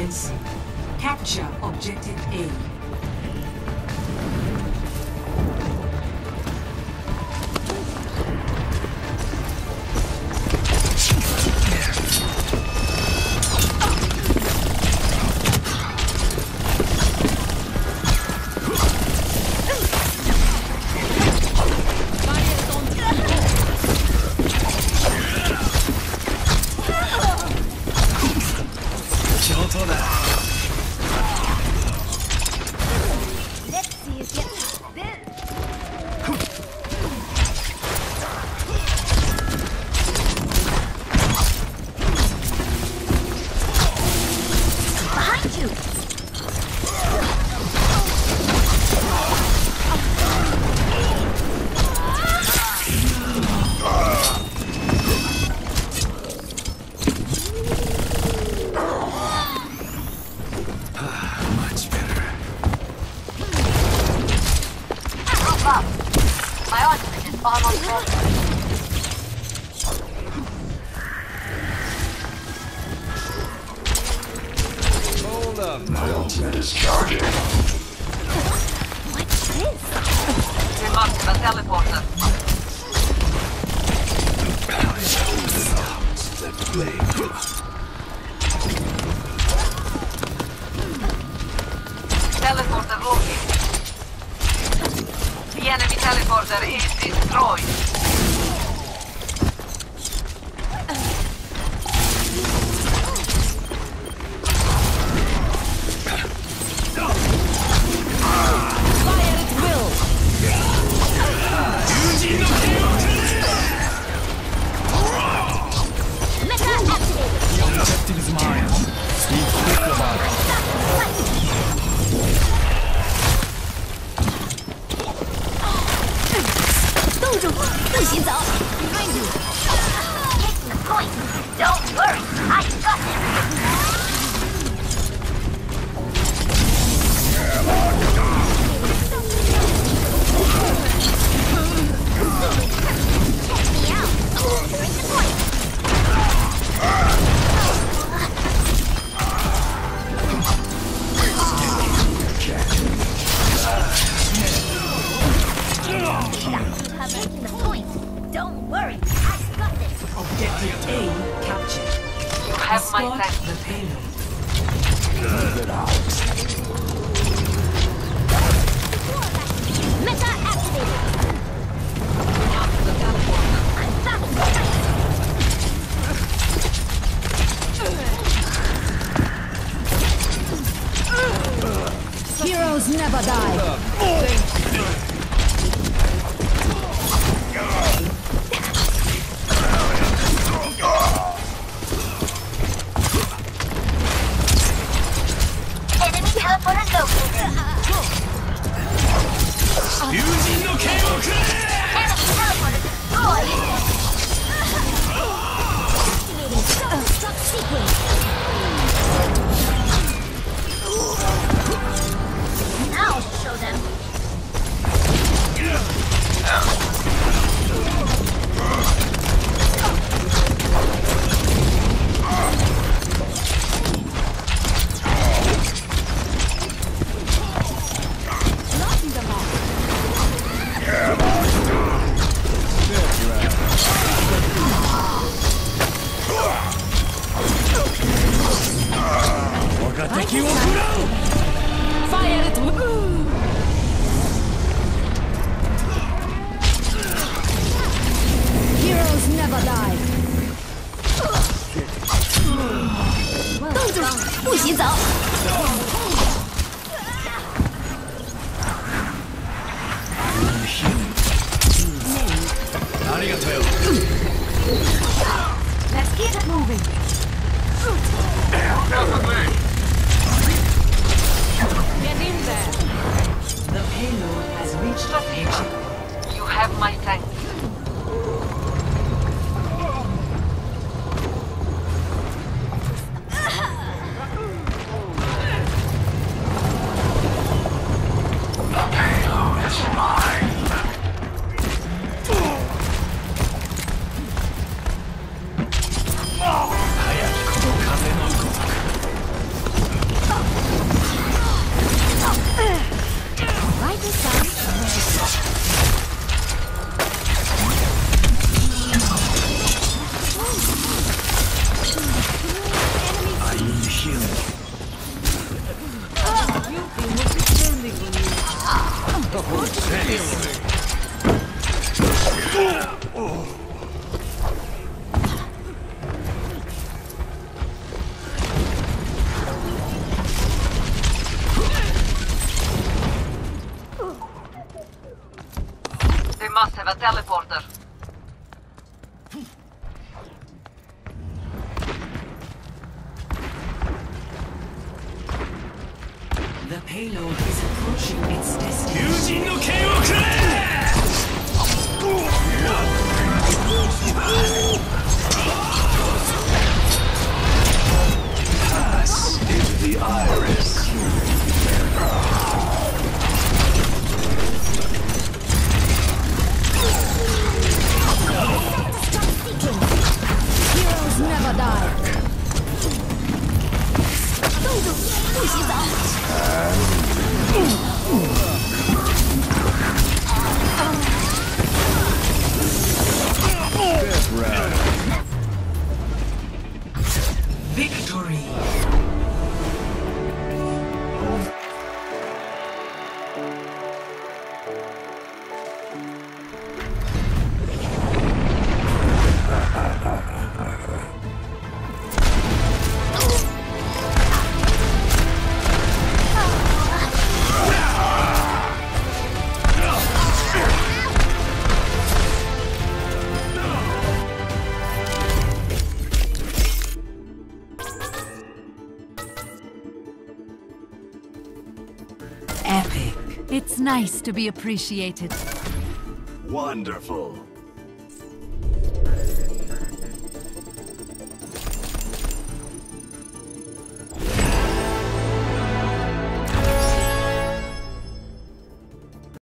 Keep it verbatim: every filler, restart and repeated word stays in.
units. Capture objective A. My ultimate is charging. What's this? We marked the teleporter. The flame. Teleporter working. The enemy teleporter is destroyed. Behind you! Taking the point! Don't worry, I got him! Check me out! Bring the point! Taking the point! Don't worry, I got this! Objective A captured. You have my Escort thanks. the payload. Get out. Meta activated! Marked the teleporter. I'm back in sight! Heroes never die. Enemy teleporter located! Enemy teleporter destroyed! Activating self-destruct sequence! Now I'll show them! Knocking them off. Fire it! Heroes never die. 冻住！不许走！Let's keep it moving. Get in there. The payload has reached the payload. You have my thanks. The payload is mine. They must have a teleporter. The payload is approaching its destination. 友人の剣をくれ Pass into the iris. Heroes never die. 动动，不洗澡。 Fifth round. Victory. Epic. It's nice to be appreciated. Wonderful.